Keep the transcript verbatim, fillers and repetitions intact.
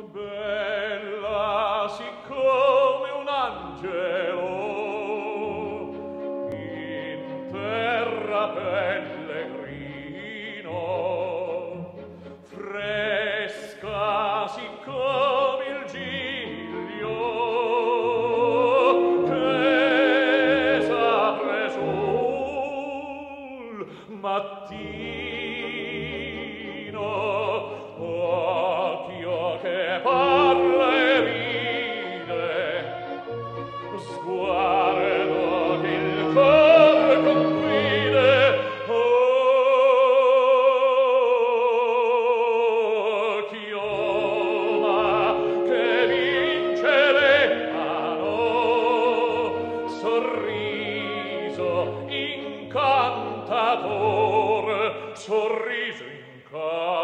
Bella siccome un angelo, in terra pellegrino, fresca siccome il giglio, che s'apre sul mattino, occhio che parla e ride, sguardo che il cor conquide, occhio ma che vince l'emano, sorriso incantatore, sorriso incantatore.